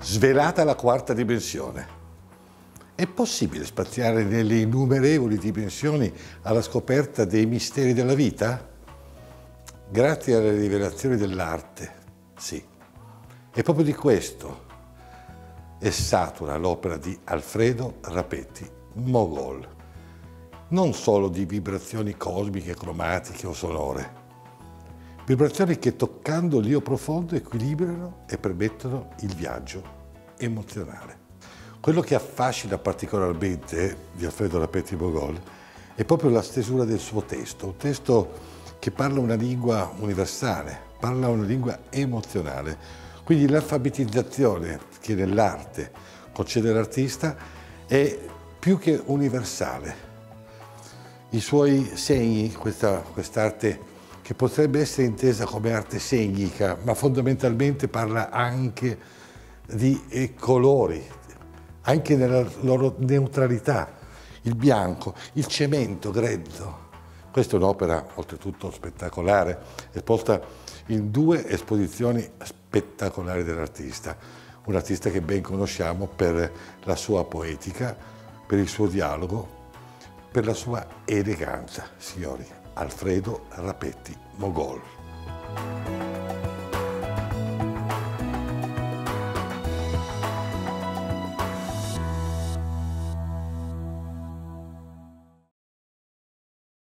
Svelata la quarta dimensione. È possibile spaziare nelle innumerevoli dimensioni alla scoperta dei misteri della vita? Grazie alle rivelazioni dell'arte, sì. E proprio di questo è satura l'opera di Alfredo Rapetti Mogol. Non solo di vibrazioni cosmiche, cromatiche o sonore. Vibrazioni che toccando l'io profondo equilibrano e permettono il viaggio emozionale. Quello che affascina particolarmente di Alfredo Rapetti Mogol è proprio la stesura del suo testo, un testo che parla una lingua universale, parla una lingua emozionale. Quindi l'alfabetizzazione che nell'arte concede l'artista è più che universale. I suoi segni, quest'arte che potrebbe essere intesa come arte segnica, ma fondamentalmente parla anche di colori, anche nella loro neutralità, il bianco, il cemento grezzo. Questa è un'opera oltretutto spettacolare, esposta in 2 esposizioni spettacolari dell'artista, un artista che ben conosciamo per la sua poetica, per il suo dialogo, per la sua eleganza, signori. Alfredo Rapetti Mogol.